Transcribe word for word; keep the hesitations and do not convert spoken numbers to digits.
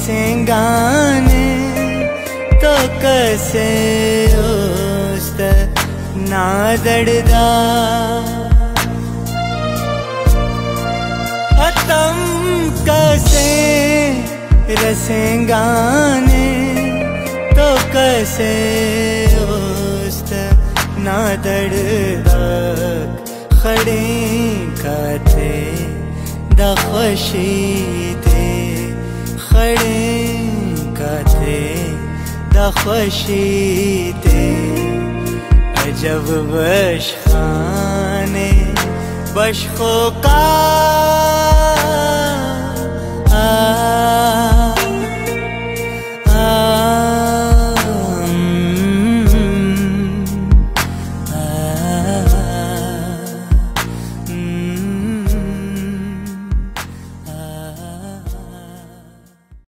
रसेंगाने तो कसे उस्त नादड़दा अतम कसे रसेंगाने तो कसे उस्त नादड़दा खड़े काते दखशी थे खड़े काते दखशी थे अजब बशखाने बशखो का